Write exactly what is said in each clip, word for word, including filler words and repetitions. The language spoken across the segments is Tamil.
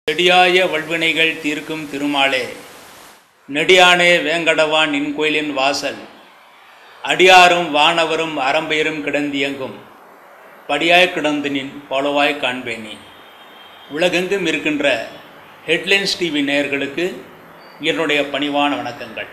செடியாய வல்வினைகள் தீர்க்கும் திருமாலே, நெடியானே வேங்கடவான் நின் கோயிலின் வாசல், அடியாரும் வானவரும் அறம்பெயரும் கிடந்தியங்கும் படியாய் கிடந்து நின் பலவாய் காண்பேனி. உலகெங்கும் இருக்கின்ற ஹெட்லைன்ஸ் டிவி நேயர்களுக்கு என்னுடைய பணிவான வணக்கங்கள்.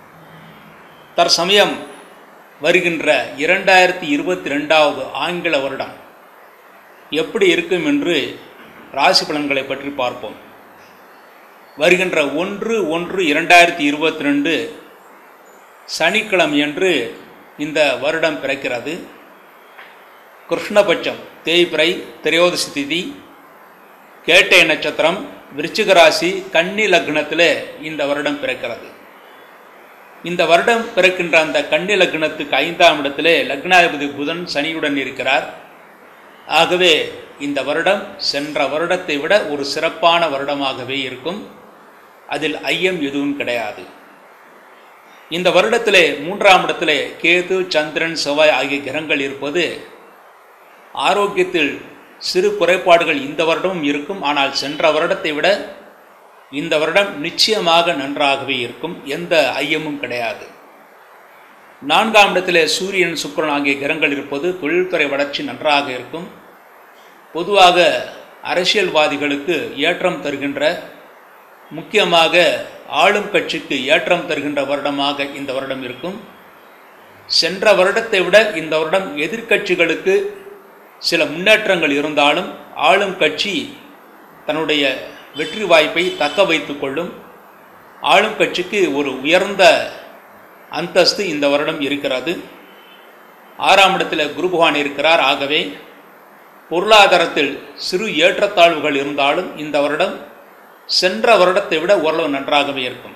தற்சமயம் வருகின்ற இரண்டாயிரத்தி இருபத்தி ரெண்டாவது ஆங்கில வருடம் எப்படி இருக்கும் என்று ராசி பலன்களை பற்றி பார்ப்போம். வருகின்ற ஒன்று ஒன்று இரண்டாயிரத்தி இருபத்தி ரெண்டு சனிக்கிழமையன்று இந்த வருடம் பிறக்கிறது. கிருஷ்ணபட்சம் தேய்பிறை திரையோதசி திதி, கேட்டை நட்சத்திரம், விருச்சிக ராசி, கன்னி லக்னத்தில் இந்த வருடம் பிறக்கிறது. இந்த வருடம் பிறக்கின்ற அந்த கன்னி லக்னத்துக்கு ஐந்தாம் இடத்திலே லக்னாதிபதி புதன் சனியுடன் இருக்கிறார். ஆகவே இந்த வருடம் சென்ற வருடத்தை விட ஒரு சிறப்பான வருடமாகவே இருக்கும். அதில் ஐயம் எதுவும் கிடையாது. இந்த வருடத்திலே மூன்றாம் இடத்திலே கேது, சந்திரன், செவ்வாய் ஆகிய கிரகங்கள் இருப்பது ஆரோக்கியத்தில் சிறு குறைபாடுகள் இந்த வருடமும் இருக்கும். ஆனால் சென்ற வருடத்தை விட இந்த வருடம் நிச்சயமாக நன்றாகவே இருக்கும். எந்த ஐயமும் கிடையாது. நான்காம் இடத்திலே சூரியன், சுக்கிரன் ஆகிய கிரகங்கள் இருப்பது தொழில்துறை வளர்ச்சி நன்றாக இருக்கும். பொதுவாக அரசியல்வாதிகளுக்கு ஏற்றம் தருகின்ற, முக்கியமாக ஆளும் கட்சிக்கு ஏற்றம் தருகின்ற வருடமாக இந்த வருடம் இருக்கும். சென்ற வருடத்தை விட இந்த வருடம் எதிர்க்கட்சிகளுக்கு சில முன்னேற்றங்கள் இருந்தாலும் ஆளும் கட்சி தன்னுடைய வெற்றி வாய்ப்பை தக்க வைத்து கொள்ளும். ஆளும் கட்சிக்கு ஒரு உயர்ந்த அந்தஸ்து இந்த வருடம் இருக்கிறது. ஆறாம் இடத்தில் குரு பகவான் இருக்கிறார். ஆகவே பொருளாதாரத்தில் சிறு ஏற்றத்தாழ்வுகள் இருந்தாலும் இந்த வருடம் சென்ற வருடத்தை விட ஓரளவு நன்றாகவே இருக்கும்.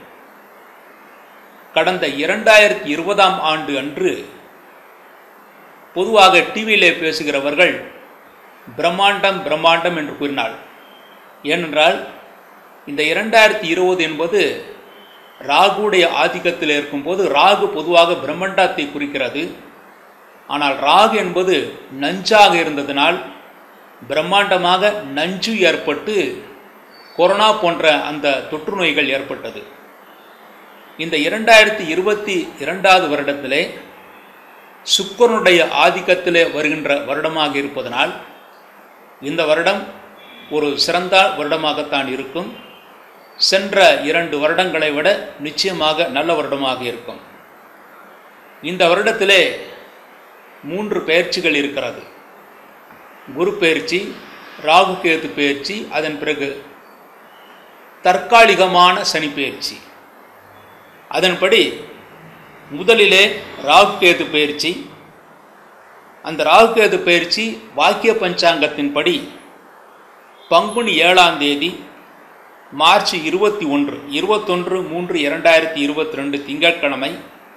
கடந்த இரண்டாயிரத்தி இருபதாம் ஆண்டு அன்று பொதுவாக டிவியிலே பேசுகிறவர்கள் பிரம்மாண்டம் பிரம்மாண்டம் என்று கூறினாள். ஏனென்றால் இந்த இரண்டாயிரத்தி இருபது என்பது ராகுடைய ஆதிக்கத்தில் இருக்கும்போது ராகு பொதுவாக பிரம்மாண்டத்தை குறிக்கிறது. ஆனால் ராகு என்பது நஞ்சாக இருந்ததினால் பிரம்மாண்டமாக நஞ்சு ஏற்பட்டு கொரோனா போன்ற அந்த தொற்று நோய்கள் ஏற்பட்டது. இந்த இரண்டாயிரத்தி இருபத்தி இரண்டாவது வருடத்திலே சுக்கிரனுடைய ஆதிக்கத்திலே வருகின்ற வருடமாக இருப்பதனால் இந்த வருடம் ஒரு சிறந்த வருடமாகத்தான் இருக்கும். சென்ற இரண்டு வருடங்களை விட நிச்சயமாக நல்ல வருடமாக இருக்கும். இந்த வருடத்திலே மூன்று பெயர்ச்சிகள் இருக்கிறது. குரு பெயர்ச்சி, ராகு கேது பெயர்ச்சி, அதன் பிறகு தற்காலிகமான சனி பெயர்ச்சி. அதன்படி முதலிலே ராகு கேது பெயர்ச்சி. அந்த ராகு கேது பெயர்ச்சி வாக்கிய பஞ்சாங்கத்தின்படி பங்குனி ஏழாம் தேதி மார்ச் இருபத்தி ஒன்று இருபத்தொன்று மூன்று இரண்டாயிரத்தி இருபத்தி ரெண்டு திங்கட்கிழமை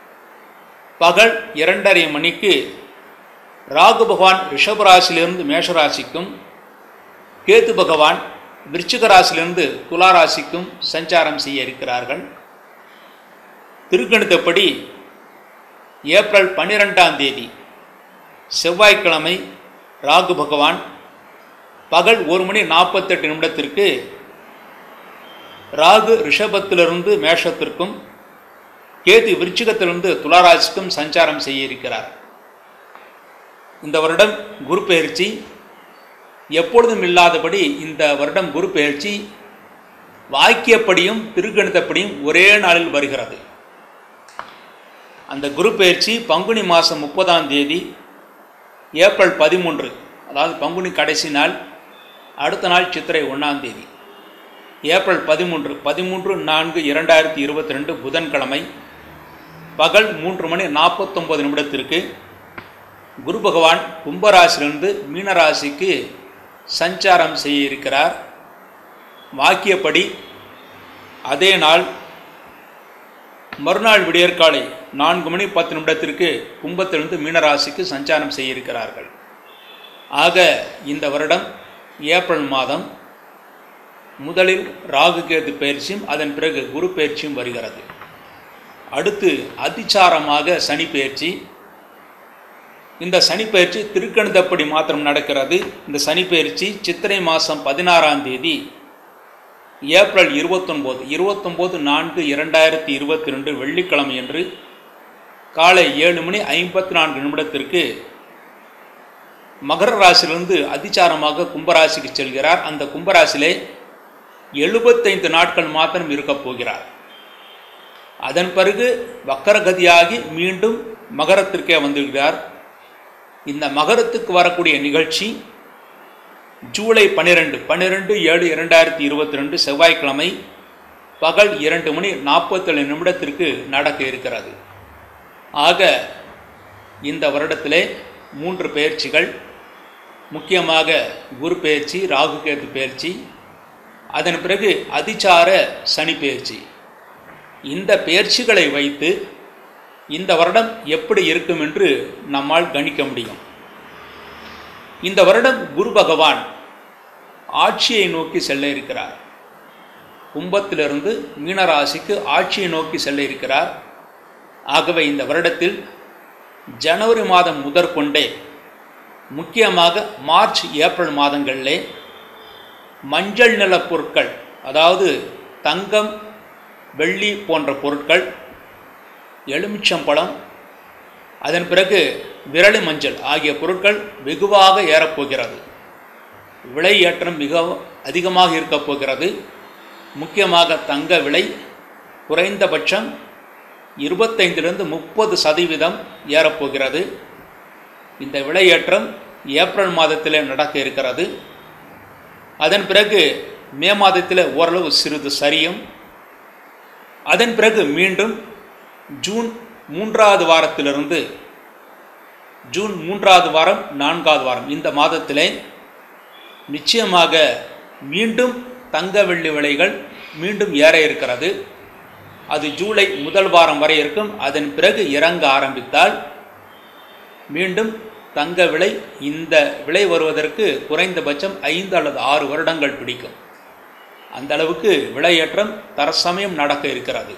பகல் இரண்டரை மணிக்கு ராகு பகவான் ரிஷபராசிலிருந்து மேஷராசிக்கும், கேது பகவான் விருச்சிக ராசியிலிருந்து துளாராசிக்கும் சஞ்சாரம் செய்ய இருக்கிறார்கள். திருக்கணித்தப்படி ஏப்ரல் பன்னிரெண்டாம் தேதி செவ்வாய்க்கிழமை ராகு பகவான் பகல் ஒரு மணி நாற்பத்தெட்டு நிமிடத்திற்கு ராகு ரிஷபத்திலிருந்து மேஷத்திற்கும், கேது விருச்சிகத்திலிருந்து துளாராசிக்கும் சஞ்சாரம் செய்ய இருக்கிறார். இந்த வருடம் குரு பெயர்ச்சி எப்பொழுதும் இல்லாதபடி இந்த வருடம் குரு பெயர்ச்சி வாக்கியப்படியும் திருக்கணித்தப்படியும் ஒரே நாளில் வருகிறது. அந்த குரு பெயர்ச்சி பங்குனி மாதம் முப்பதாம் தேதி ஏப்ரல் பதிமூன்று, அதாவது பங்குனி கடைசி நாள், அடுத்த நாள் சித்திரை ஒன்றாம் தேதி, ஏப்ரல் பதிமூன்று பதிமூன்று நான்கு இரண்டாயிரத்தி இருபத்தி ரெண்டு புதன்கிழமை பகல் மூன்று மணி நாற்பத்தொம்பது நிமிடத்திற்கு குரு பகவான் கும்பராசிலிருந்து மீனராசிக்கு சஞ்சாரம் செய்ய இருக்கிறார். வாக்கியப்படி அதே நாள் மறுநாள் விடியற்காலை நான்கு மணி பத்து நிமிடத்திற்கு கும்பத்திலிருந்து மீனராசிக்கு சஞ்சாரம் செய்ய இருக்கிறார்கள். ஆக இந்த வருடம் ஏப்ரல் மாதம் முதலில் ராகு கேது பயிற்சியும் அதன் பிறகு குரு பயிற்சியும் வருகிறது. அடுத்து அதிசாரமாக சனி பயிற்சி. இந்த சனிப்பெயர்ச்சி திருக்கணிதப்படி மாத்திரம் நடக்கிறது. இந்த சனிப்பெயர்ச்சி சித்திரை மாதம் பதினாறாம் தேதி ஏப்ரல் இருபத்தொன்பது இருபத்தொம்போது நான்கு இரண்டாயிரத்தி இருபத்தி ரெண்டு வெள்ளிக்கிழமை அன்று காலை ஏழு மணி ஐம்பத்தி நான்கு நிமிடத்திற்கு மகர ராசியிலிருந்து அதிசாரமாக கும்பராசிக்கு செல்கிறார். அந்த கும்பராசியிலே எழுபத்தைந்து நாட்கள் மாத்திரம் இருக்கப் போகிறார். அதன் பிறகு வக்கரகதியாகி மீண்டும் மகரத்திற்கே வந்துவிடுகிறார். இந்த மகரத்துக்கு வரக்கூடிய நிகழ்ச்சி ஜூலை பன்னிரெண்டு பன்னிரெண்டு ஏழு இரண்டாயிரத்தி இருபத்தி ரெண்டு செவ்வாய்க்கிழமை பகல் இரண்டு மணி நாற்பத்தேழு நிமிடத்திற்கு நடக்க இருக்கிறது. ஆக இந்த வருடத்திலே மூன்று பெயர்ச்சிகள், முக்கியமாக குரு பெயர்ச்சி, ராகு கேது பெயர்ச்சி, அதன் பிறகு அதிசார சனி பெயர்ச்சி. இந்த பெயர்ச்சிகளை வைத்து இந்த வருடம் எப்படி இருக்கும் என்று நம்மால் கணிக்க முடியும். இந்த வருடம் குரு பகவான் ஆட்சியை நோக்கி செல்ல இருக்கிறார். கும்பத்திலிருந்து மீனராசிக்கு ஆட்சியை நோக்கி செல்ல இருக்கிறார். ஆகவே இந்த வருடத்தில் ஜனவரி மாதம் முதற்கொண்டே, முக்கியமாக மார்ச் ஏப்ரல் மாதங்களிலே மஞ்சள் நில பொருட்கள், அதாவது தங்கம் வெள்ளி போன்ற பொருட்கள், எலுமிச்சம்பழம், அதன் பிறகு விரலி மஞ்சள் ஆகிய பொருட்கள் வெகுவாக ஏறப்போகிறது. விலை ஏற்றம் மிக அதிகமாக இருக்கப் போகிறது. முக்கியமாக தங்க விலை குறைந்தபட்சம் இருபத்தைந்திலிருந்து முப்பது சதவீதம் ஏறப்போகிறது. இந்த விலையேற்றம் ஏப்ரல் மாதத்திலே நடக்க இருக்கிறது. அதன் பிறகு மே மாதத்தில் ஓரளவு சிறிது சரியும். அதன் பிறகு மீண்டும் ஜூன் மூன்றாவது வாரத்திலிருந்து ஜூன் மூன்றாவது வாரம் நான்காவது வாரம் இந்த மாதத்திலே நிச்சயமாக மீண்டும் தங்க வெள்ளி விலைகள் மீண்டும் ஏற இருக்கிறது. அது ஜூலை முதல் வாரம் வரை இருக்கும். அதன் பிறகு இறங்க ஆரம்பித்தால் மீண்டும் தங்க விலை, இந்த விலை வருவதற்கு குறைந்தபட்சம் ஐந்து அல்லது ஆறு வருடங்கள் பிடிக்கும். அந்த அளவுக்கு விலையேற்றம் தற்சமயம் நடக்க இருக்கிறது.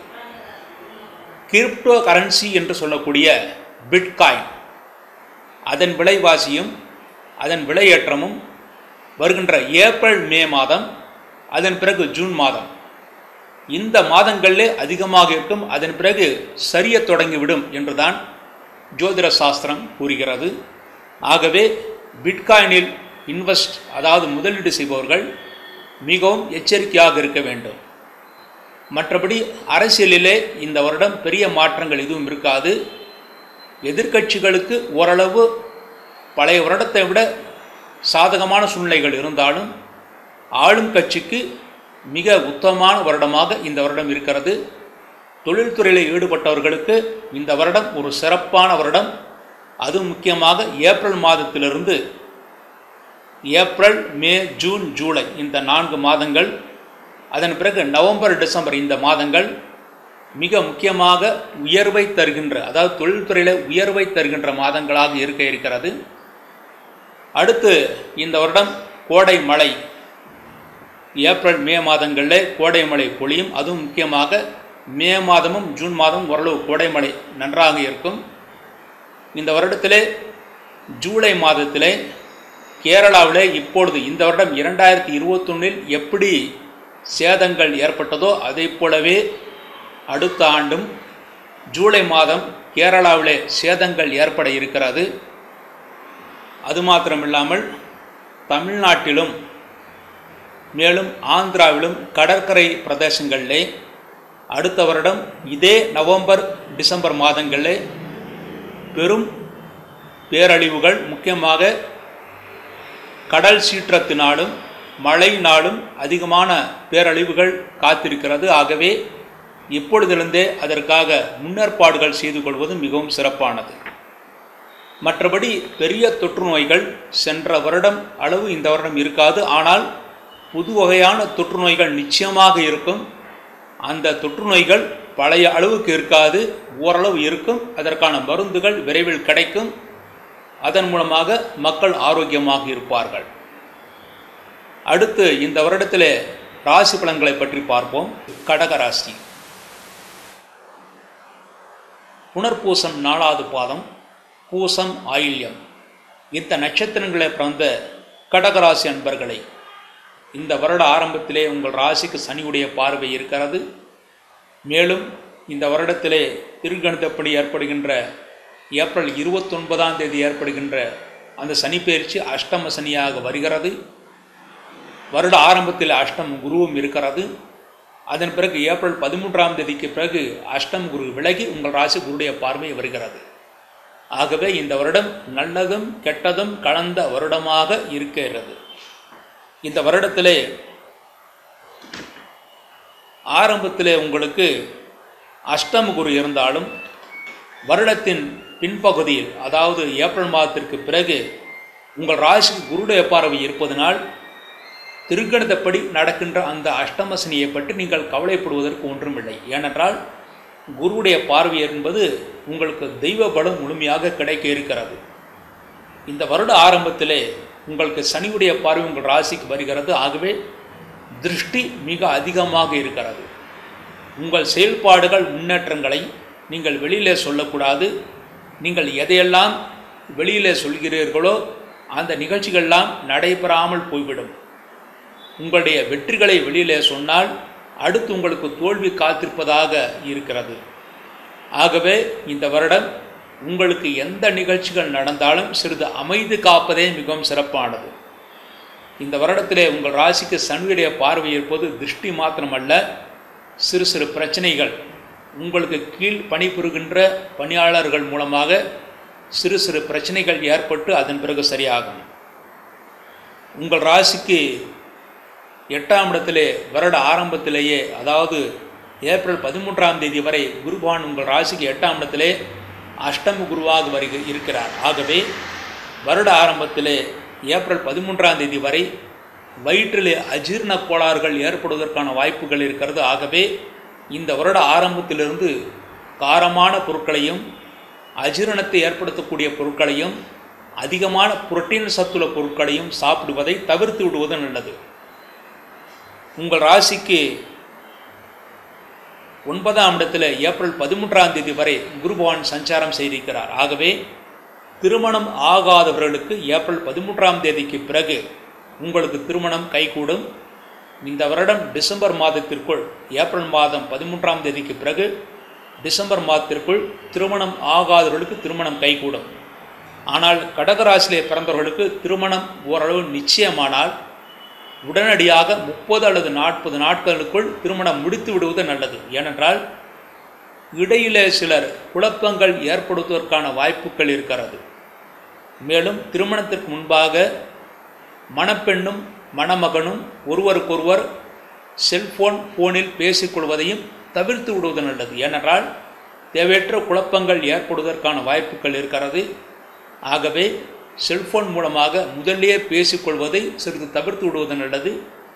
கிரிப்டோ கரன்சி என்று சொல்லக்கூடிய பிட்காயின், அதன் விலைவாசியும் அதன் விலையேற்றமும் வருகின்ற ஏப்ரல் மே மாதம், அதன் பிறகு ஜூன் மாதம், இந்த மாதங்களிலே அதிகமாக இருக்கும். அதன் பிறகு சரிய தொடங்கிவிடும் என்றுதான் ஜோதிட சாஸ்திரம் கூறுகிறது. ஆகவே பிட்காயினில் இன்வெஸ்ட், அதாவது முதலீடு செய்பவர்கள் மிகவும் எச்சரிக்கையாக இருக்க வேண்டும். மற்றபடி அரசியலிலே இந்த வருடம் பெரிய மாற்றங்கள் எதுவும் இருக்காது. எதிர்க்கட்சிகளுக்கு ஓரளவு பழைய வருடத்தை விட சாதகமான சூழ்நிலைகள் இருந்தாலும் ஆளும் கட்சிக்கு மிக உத்தமமான வருடமாக இந்த வருடம் இருக்கிறது. தொழில்துறையில் ஈடுபட்டவர்களுக்கு இந்த வருடம் ஒரு சிறப்பான வருடம். அது முக்கியமாக ஏப்ரல் மாதத்திலிருந்து ஏப்ரல் மே ஜூன் ஜூலை இந்த நான்கு மாதங்கள், அதன் பிறகு நவம்பர் டிசம்பர் இந்த மாதங்கள் மிக முக்கியமாக உயர்வை தருகின்ற, அதாவது தொழில்துறையில் உயர்வை தருகின்ற மாதங்களாக இருக்க இருக்கிறது. அடுத்து இந்த வருடம் கோடை மழை, ஏப்ரல் மே மாதங்களில் கோடை மழை பொழியும். அதுவும் முக்கியமாக மே மாதமும் ஜூன் மாதமும் ஓரளவு கோடை மழை நன்றாக இருக்கும். இந்த வருடத்திலே ஜூலை மாதத்திலே கேரளாவிலே இப்பொழுது இந்த வருடம் இரண்டாயிரத்தி இருபத்தொன்னில் எப்படி சேதங்கள் ஏற்பட்டதோ அதை போலவே அடுத்த ஆண்டும் ஜூலை மாதம் கேரளாவிலே சேதங்கள் ஏற்பட இருக்கிறது. அது மாத்திரமில்லாமல் தமிழ்நாட்டிலும் மேலும் ஆந்திராவிலும் கடற்கரை பிரதேசங்களிலே அடுத்த வருடம் இதே நவம்பர் டிசம்பர் மாதங்களிலே பெரும் பேரழிவுகள், முக்கியமாக கடல் சீற்றத்தினாலும் மழையினாலும் அதிகமான பேரழிவுகள் காத்திருக்கிறது. ஆகவே இப்பொழுதிலிருந்தே அதற்காக முன்னேற்பாடுகள் செய்து கொள்வது மிகவும் சிறப்பானது. மற்றபடி பெரிய தொற்று நோய்கள் சென்ற வருடம் அளவு இந்த வருடம் இருக்காது. ஆனால் புது வகையான தொற்று நோய்கள் நிச்சயமாக இருக்கும். அந்த தொற்று நோய்கள் பழைய அளவுக்கு இருக்காது, ஓரளவு இருக்கும். அதற்கான மருந்துகள் விரைவில் கிடைக்கும். அதன் மூலமாக மக்கள் ஆரோக்கியமாக இருப்பார்கள். அடுத்து இந்த வருடத்திலே ராசி பலன்களை பற்றி பார்ப்போம். கடகராசி, புனர்பூசம் நாலாவது பாதம், பூசம் ஆயில்யம் இந்த நட்சத்திரங்களை பிறந்த கடகராசி அன்பர்களை இந்த வருட ஆரம்பத்திலே உங்கள் ராசிக்கு சனியுடைய பார்வை இருக்கிறது. மேலும் இந்த வருடத்திலே திருக்கணிதப்படி ஏற்படுகின்ற ஏப்ரல் இருபத்தி ஒன்பதாம் தேதி ஏற்படுகின்ற அந்த சனிப்பெயர்ச்சி அஷ்டம சனியாக வருகிறது. வருட ஆரம்பத்தில் அஷ்டம் குருவும் இருக்கிறது. அதன் பிறகு ஏப்ரல் பதிமூன்றாம் தேதிக்கு பிறகு அஷ்டம் குரு விலகி உங்கள் ராசி குருடைய பார்வை வருகிறது. ஆகவே இந்த வருடம் நல்லதும் கெட்டதும் கலந்த வருடமாக இருக்கிறது. இந்த வருடத்திலே ஆரம்பத்திலே உங்களுக்கு அஷ்டம குரு இருந்தாலும் வருடத்தின் பின்பகுதியில், அதாவது ஏப்ரல் மாதத்திற்கு பிறகு உங்கள் ராசிக்கு குருடைய பார்வை இருப்பதனால் திருக்கணிதப்படி நடக்கின்ற அந்த அஷ்டம சனியை பற்றி நீங்கள் கவலைப்படுவதற்கு ஒன்றுமில்லை. ஏனென்றால் குருவுடைய பார்வை என்பது உங்களுக்கு தெய்வ பலம் முழுமையாக கிடைக்க இருக்கிறது. இந்த வருட ஆரம்பத்திலே உங்களுக்கு சனியுடைய பார்வை உங்கள் ராசிக்கு வருகிறது. ஆகவே திருஷ்டி மிக அதிகமாக இருக்கிறது. உங்கள் செயல்பாடுகள் முன்னேற்றங்களை நீங்கள் வெளியிலே சொல்லக்கூடாது. நீங்கள் எதையெல்லாம் வெளியிலே சொல்கிறீர்களோ அந்த நிகழ்ச்சிகள்லாம் நடைபெறாமல் போய்விடும். உங்களுடைய வெற்றிகளை வெளியிலே சொன்னால் அடுத்து உங்களுக்கு தோல்வி காத்திருப்பதாக இருக்கிறது. ஆகவே இந்த வருடம் உங்களுக்கு எந்த நிகழ்ச்சிகள் நடந்தாலும் சிறிது அமைதி காப்பதே மிகவும் சிறப்பானது. இந்த வருடத்திலே உங்கள் ராசிக்கு சனியுடைய பார்வை இருப்பது திருஷ்டி மாத்திரமல்ல, சிறு சிறு பிரச்சனைகள் உங்களுக்கு கீழ் பணிபுரிகின்ற பணியாளர்கள் மூலமாக சிறு சிறு பிரச்சனைகள் ஏற்பட்டு அதன் பிறகு சரியாகும். உங்கள் ராசிக்கு எட்டாம் இடத்திலே வருட ஆரம்பத்திலேயே, அதாவது ஏப்ரல் பதிமூன்றாம் தேதி வரை குருபகவான் உங்கள் ராசிக்கு எட்டாம் இடத்திலே அஷ்டம குருவாக வருக இருக்கிறார். ஆகவே வருட ஆரம்பத்திலே ஏப்ரல் பதிமூன்றாம் தேதி வரை வயிற்றிலே அஜீர்ண கோளாறுகள் ஏற்படுவதற்கான வாய்ப்புகள் இருக்கிறது. ஆகவே இந்த வருட ஆரம்பத்திலிருந்து காரமான பொருட்களையும் அஜீரணத்தை ஏற்படுத்தக்கூடிய பொருட்களையும் அதிகமான புரோட்டீன் சத்துள்ள பொருட்களையும் சாப்பிடுவதை தவிர்த்து விடுவது நல்லது. உங்கள் ராசிக்கு ஒன்பதாம் இடத்தில் ஏப்ரல் பதிமூன்றாம் தேதி வரை குரு பகவான் சஞ்சாரம் செய்திருக்கிறார். ஆகவே திருமணம் ஆகாதவர்களுக்கு ஏப்ரல் பதிமூன்றாம் தேதிக்கு பிறகு உங்களுக்கு திருமணம் கைகூடும். இந்த வருடம் டிசம்பர் மாதத்திற்குள், ஏப்ரல் மாதம் பதிமூன்றாம் தேதிக்கு பிறகு டிசம்பர் மாதத்திற்குள் திருமணம் ஆகாதவர்களுக்கு திருமணம் கைகூடும். ஆனால் கடகராசியிலே பிறந்தவர்களுக்கு திருமணம் ஓரளவு நிச்சயமானால் உடனடியாக முப்பது அல்லது நாற்பது நாட்களுக்குள் திருமணம் முடித்து விடுவது நல்லது. ஏனென்றால் இடையிலே சிலர் குழப்பங்கள் ஏற்படுத்துவதற்கான வாய்ப்புகள் இருக்கிறது. மேலும் திருமணத்திற்கு முன்பாக மணப்பெண்ணும் மணமகனும் ஒருவருக்கொருவர் செல்போன் ஃபோனில் பேசிக்கொள்வதையும் தவிர்த்து விடுவது நல்லது. ஏனென்றால் தேவையற்ற குழப்பங்கள் ஏற்படுவதற்கான வாய்ப்புகள் இருக்கிறது. ஆகவே செல்போன் மூலமாக முதலிலே பேசிக்கொள்வதை சிறிது தவிர்த்து விடுவது நல்லது.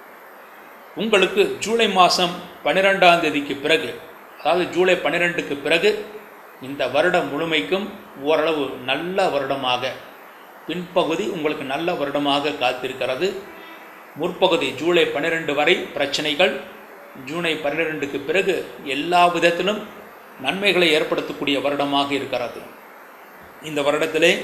உங்களுக்கு ஜூலை மாதம் பன்னிரெண்டாம் தேதிக்கு பிறகு, அதாவது ஜூலை பன்னிரெண்டுக்கு பிறகு இந்த வருடம் முழுமைக்கும் ஓரளவு நல்ல வருடமாக, பின்பகுதி உங்களுக்கு நல்ல வருடமாக காத்திருக்கிறது. முற்பகுதி ஜூலை பன்னிரெண்டு வரை பிரச்சனைகள், ஜூலை பன்னிரெண்டுக்கு பிறகு எல்லா விதத்திலும் நன்மைகளை ஏற்படுத்தக்கூடிய வருடமாக இருக்கிறது. இந்த வருடத்திலே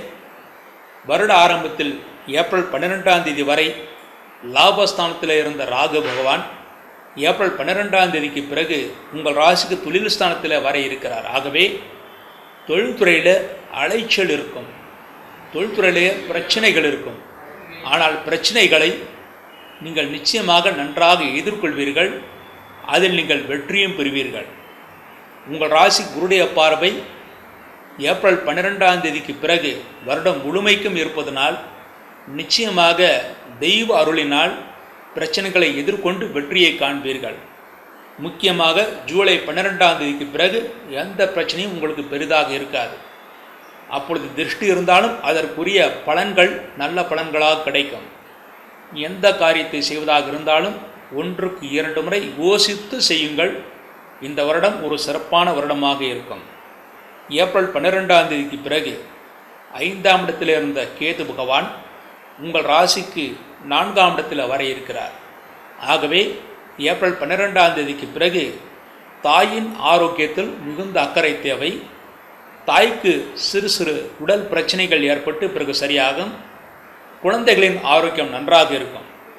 வருட ஆரம்பத்தில் ஏப்ரல் பன்னிரெண்டாம் தேதி வரை லாபஸ்தானத்தில் இருந்த ராகு பகவான் ஏப்ரல் பன்னிரெண்டாம் தேதிக்கு பிறகு உங்கள் ராசிக்கு தொழில் ஸ்தானத்தில் வர இருக்கிறார். ஆகவே தொழில்துறையில் அலைச்சல் இருக்கும், தொழில்துறையிலே பிரச்சனைகள் இருக்கும். ஆனால் பிரச்சனைகளை நீங்கள் நிச்சயமாக நன்றாக எதிர்கொள்வீர்கள். அதில் நீங்கள் வெற்றியும் பெறுவீர்கள். உங்கள் ராசி குருடைய பார்வை ஏப்ரல் பன்னிரெண்டாம் தேதிக்கு பிறகு வருடம் முழுமைக்கும் இருப்பதனால் நிச்சயமாக தெய்வ அருளினால் பிரச்சனைகளை எதிர்கொண்டு வெற்றியை காண்பீர்கள். முக்கியமாக ஜூலை பன்னிரெண்டாம் தேதிக்கு பிறகு எந்த பிரச்சனையும் உங்களுக்கு பெரிதாக இருக்காது. அப்பொழுது திருஷ்டி இருந்தாலும் அதற்குரிய பலன்கள் நல்ல பலன்களாக கிடைக்கும். எந்த காரியத்தை செய்வதாக இருந்தாலும் ஒன்றுக்கு இரண்டு முறை யோசித்து செய்யுங்கள். இந்த வருடம் ஒரு சிறப்பான வருடமாக இருக்கும். ஏப்ரல் பன்னிரெண்டாம் தேதிக்கு பிறகு ஐந்தாம் இடத்தில் இருந்த கேது பகவான் உங்கள் ராசிக்கு நான்காம் இடத்தில் வர இருக்கிறார். ஆகவே ஏப்ரல் பன்னிரெண்டாம் தேதிக்கு பிறகு தாயின் ஆரோக்கியத்தில் மிகுந்த அக்கறை தேவை. தாய்க்கு சிறு சிறு உடல் பிரச்சனைகள் ஏற்பட்டு பிறகு சரியாகும். குழந்தைகளின் ஆரோக்கியம் நன்றாக இருக்கும்.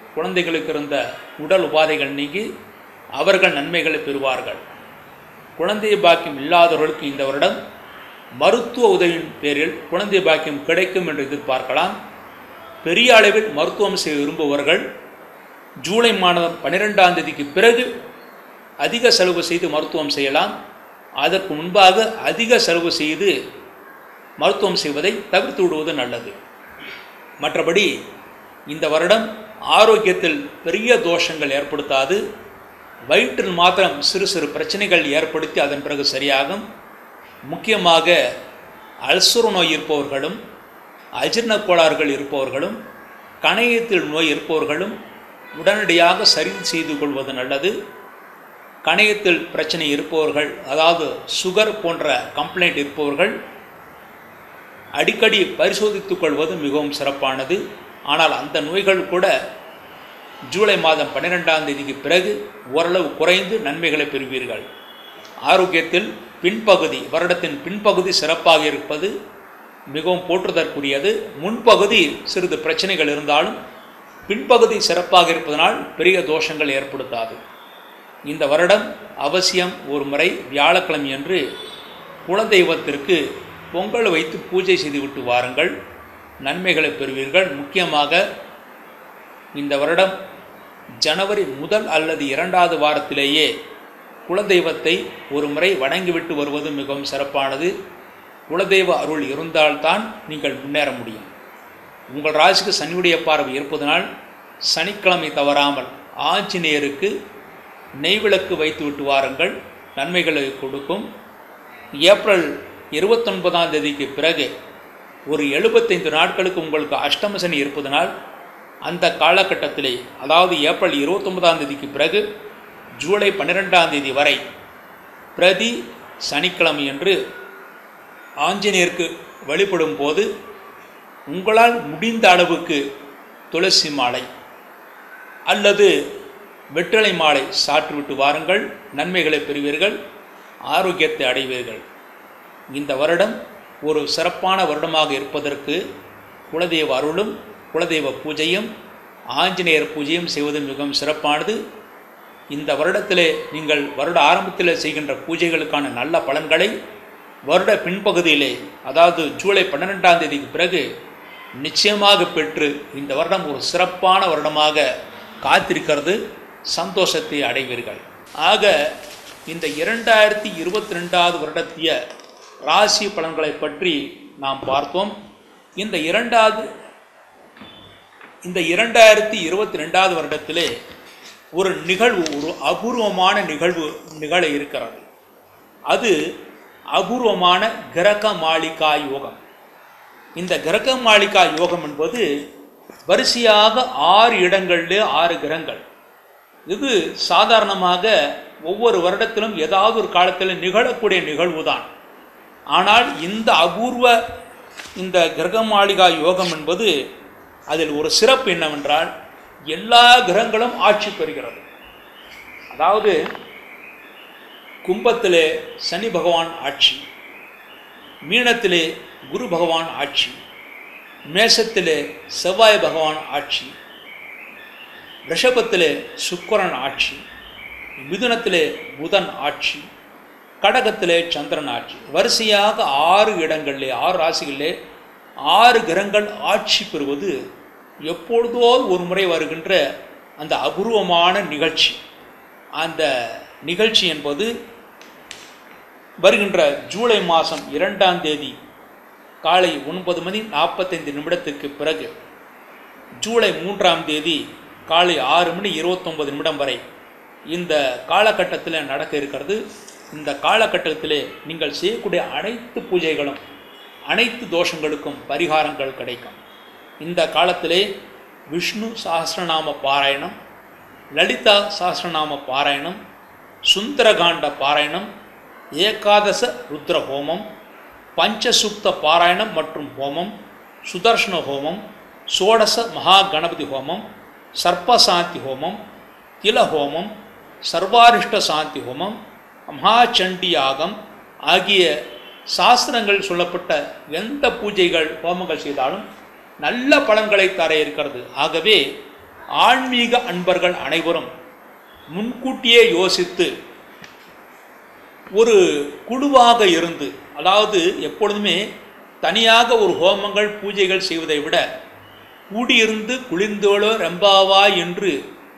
குழந்தைகளுக்கு இருந்த உடல் உபாதைகள் நீங்கி அவர்கள் நன்மைகளை பெறுவார்கள். குழந்தை பாக்கியம் இல்லாதவர்களுக்கு இந்த வருடம் மருத்துவ உதவியின் பேரில் குழந்தை பாக்கியம் கிடைக்கும் என்று எதிர்பார்க்கலாம். பெரிய அளவில் மருத்துவம் செய்ய விரும்புபவர்கள் ஜூலை மாதம் பன்னிரெண்டாம் தேதிக்கு பிறகு அதிக செலவு செய்து மருத்துவம் செய்யலாம். அதற்கு முன்பாக அதிக செலவு செய்து மருத்துவம் செய்வதை தவிர்த்து விடுவது நல்லது. மற்றபடி இந்த வருடம் ஆரோக்கியத்தில் பெரிய தோஷங்கள் ஏற்படுத்தாது. வயிற்றில் மாத்திரம் சிறு சிறு பிரச்சனைகள் ஏற்படுத்தி அதன் பிறகு சரியாகும். முக்கியமாக அல்சர் நோய் இருப்பவர்களும் அஜீரண கோளாறுகள் இருப்பவர்களும் கணையத்தில் நோய் இருப்பவர்களும் உடனடியாக சரி செய்து கொள்வது நல்லது. கணையத்தில் பிரச்சனை இருப்பவர்கள், அதாவது சுகர் போன்ற கம்ப்ளைண்ட் இருப்பவர்கள் அடிக்கடி பரிசோதித்துக் கொள்வது மிகவும் சிறப்பானது. ஆனால் அந்த நோய்கள் கூட ஜூலை மாதம் பன்னிரெண்டாம் தேதிக்கு பிறகு ஓரளவு குறைந்து நன்மைகளை பெறுவீர்கள். ஆரோக்கியத்தில் பின்பகுதி, வருடத்தின் பின்பகுதி சிறப்பாக இருப்பது மிகவும் போற்றுதற்குரியது. முன்பகுதி சிறிது பிரச்சனைகள் இருந்தாலும் பின்பகுதி சிறப்பாக இருப்பதனால் பெரிய தோஷங்கள் ஏற்படுத்தாது. இந்த வருடம் அவசியம் ஒரு முறை வியாழக்கிழமை அன்று குலதெய்வத்திற்கு பொங்கல் வைத்து பூஜை செய்துவிட்டு வாருங்கள், நன்மைகளை பெறுவீர்கள். முக்கியமாக இந்த வருடம் ஜனவரி முதல் அல்லது இரண்டாவது வாரத்திலேயே குலதெய்வத்தை ஒரு முறை வணங்கிவிட்டு வருவது மிகவும் சிறப்பானது. குலதெய்வ அருள் இருந்தால்தான் நீங்கள் முன்னேற முடியும். உங்கள் ராசிக்கு சனியுடைய பார்வை இருப்பதனால் சனிக்கிழமை தவறாமல் ஆஞ்சநேயருக்கு நெய்விளக்கு வைத்து விட்டு வாருங்கள், நன்மைகளை கொடுக்கும். ஏப்ரல் இருபத்தொன்பதாம் தேதிக்கு பிறகு ஒரு எழுபத்தைந்து நாட்களுக்கு உங்களுக்கு அஷ்டம சனி இருப்பதனால் அந்த காலகட்டத்திலே, அதாவது ஏப்ரல் இருபத்தொன்பதாம் தேதிக்கு பிறகு ஜூலை பன்னிரெண்டாம் தேதி வரை பிரதி சனிக்கிழமை என்று ஆஞ்சநேயருக்கு வழிபடும் போது உங்களால் முடிந்த அளவுக்கு துளசி மாலை அல்லது வெற்றிலை மாலை சாற்றிவிட்டு வாருங்கள், நன்மைகளை பெறுவீர்கள், ஆரோக்கியத்தை அடைவீர்கள். இந்த வருடம் ஒரு சிறப்பான வருடமாக இருப்பதற்கு குலதெய்வ அருளும் குலதெய்வ பூஜையும் ஆஞ்சநேயர் பூஜையும் செய்வது மிகவும் சிறப்பானது. இந்த வருடத்திலே நீங்கள் வருட ஆரம்பத்தில் செய்கின்ற பூஜைகளுக்கான நல்ல பலன்களை வருட பின்பகுதியிலே, அதாவது ஜூலை பன்னிரெண்டாம் தேதிக்கு பிறகு நிச்சயமாக பெற்று இந்த வருடம் ஒரு சிறப்பான வருடமாக காத்திருக்கிறது, சந்தோஷத்தை அடைவீர்கள். ஆக இந்த இரண்டாயிரத்தி இருபத்தி ரெண்டாவது வருடத்திய ராசி பலன்களை பற்றி நாம் பார்த்தோம். இந்த இரண்டாவது இந்த இரண்டாயிரத்தி இருபத்தி ரெண்டாவது வருடத்திலே ஒரு நிகழ்வு, ஒரு அபூர்வமான நிகழ்வு நிகழ இருக்கிறது. அது அபூர்வமான கிரக மாளிகா யோகம். இந்த கிரக மாளிகா யோகம் என்பது வரிசையாக ஆறு இடங்களிலே ஆறு கிரகங்கள். இது சாதாரணமாக ஒவ்வொரு வருடத்திலும் ஏதாவது ஒரு காலத்தில் நிகழக்கூடிய நிகழ்வு தான். ஆனால் இந்த அபூர்வ இந்த கிரக மாளிகா யோகம் என்பது அதில் ஒரு சிறப்பு என்னவென்றால் எல்லா கிரகங்களும் ஆட்சி பெறுகிறது. அதாவது கும்பத்திலே சனி பகவான் ஆட்சி, மீனத்திலே குரு பகவான் ஆட்சி, மேஷத்திலே செவ்வாய் பகவான் ஆட்சி, ரிஷபத்திலே சுக்கிரன் ஆட்சி, மிதுனத்திலே புதன் ஆட்சி, கடகத்திலே சந்திரன் ஆட்சி. வரிசையாக ஆறு இடங்களிலே, ஆறு ராசிகளிலே ஆறு கிரகங்கள் ஆட்சி பெறுவது எப்பொழுதோ ஒரு முறை வருகின்ற அந்த அபூர்வமான நிகழ்ச்சி. அந்த நிகழ்ச்சி என்பது வருகின்ற ஜூலை மாதம் இரண்டாம் தேதி காலை ஒன்பது மணி நாற்பத்தைந்து நிமிடத்திற்கு பிறகு ஜூலை மூன்றாம் தேதி காலை ஆறு மணி இருபத்தொம்பது நிமிடம் வரை இந்த காலகட்டத்தில் நடக்க இருக்கிறது. இந்த காலகட்டத்திலே நீங்கள் செய்யக்கூடிய அனைத்து பூஜைகளும் அனைத்து தோஷங்களுக்கும் பரிகாரங்கள் கிடைக்கும். இந்த காலத்திலே விஷ்ணு சஹஸ்ரநாம பாராயணம், லலிதா சஹஸ்ரநாம பாராயணம், சுந்தரகாண்ட பாராயணம், ஏகாதச ருத்ர ஹோமம், பஞ்சசுக்த பாராயணம் மற்றும் ஹோமம், சுதர்ஷன ஹோமம், சோடச மகா கணபதி ஹோமம், சர்ப்பசாந்தி ஹோமம், தில ஹோமம், சர்வாரிஷ்ட சாந்தி ஹோமம், மகாச்சண்டி யாகம் ஆகிய சாஸ்திரங்கள் சொல்லப்பட்ட எந்த பூஜைகள் ஹோமங்கள் செய்தாலும் நல்ல பலன்களை தர இருக்கிறது. ஆகவே ஆன்மீக அன்பர்கள் அனைவரும் முன்கூட்டியே யோசித்து ஒரு குழுவாக இருந்து, அதாவது எப்பொழுதுமே தனியாக ஒரு ஹோமங்கள் பூஜைகள் செய்வதை விட கூடியிருந்து குளிர்ந்தோளோ ரெம்பாவாய் என்று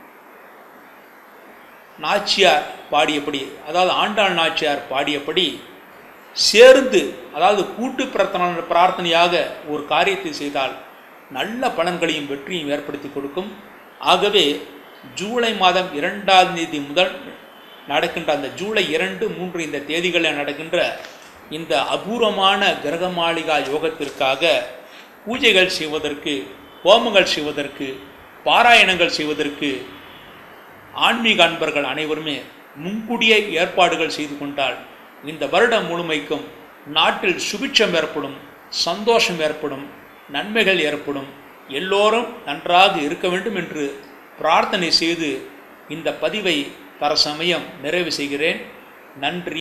நாச்சியார் பாடியபடி, அதாவது ஆண்டாள் நாச்சியார் பாடியபடி சேர்ந்து, அதாவது கூட்டு பிரார்த்தனை பிரார்த்தனையாக ஒரு காரியத்தை செய்தால் நல்ல பலன்களையும் வெற்றியும் ஏற்படுத்தி கொடுக்கும். ஆகவே ஜூலை மாதம் இரண்டாம் தேதி முதல் நடக்கின்ற அந்த ஜூலை இரண்டு மூன்று இந்த தேதிகளில் நடக்கின்ற இந்த அபூர்வமான கிரகமாளிகா யோகத்திற்காக பூஜைகள் செய்வதற்கு, ஹோமங்கள் செய்வதற்கு, பாராயணங்கள் செய்வதற்கு ஆன்மீக அன்பர்கள் அனைவருமே முன்கூடிய ஏற்பாடுகள் செய்து கொண்டால் இந்த வருடம் முழுமைக்கும் நாட்டில் சுபிட்சம் ஏற்படும், சந்தோஷம் ஏற்படும், நன்மைகள் ஏற்படும். எல்லோரும் நன்றாக இருக்க வேண்டும் என்று பிரார்த்தனை செய்து இந்த பதிவை தற்சமயம் நிறைவு செய்கிறேன். நன்றி.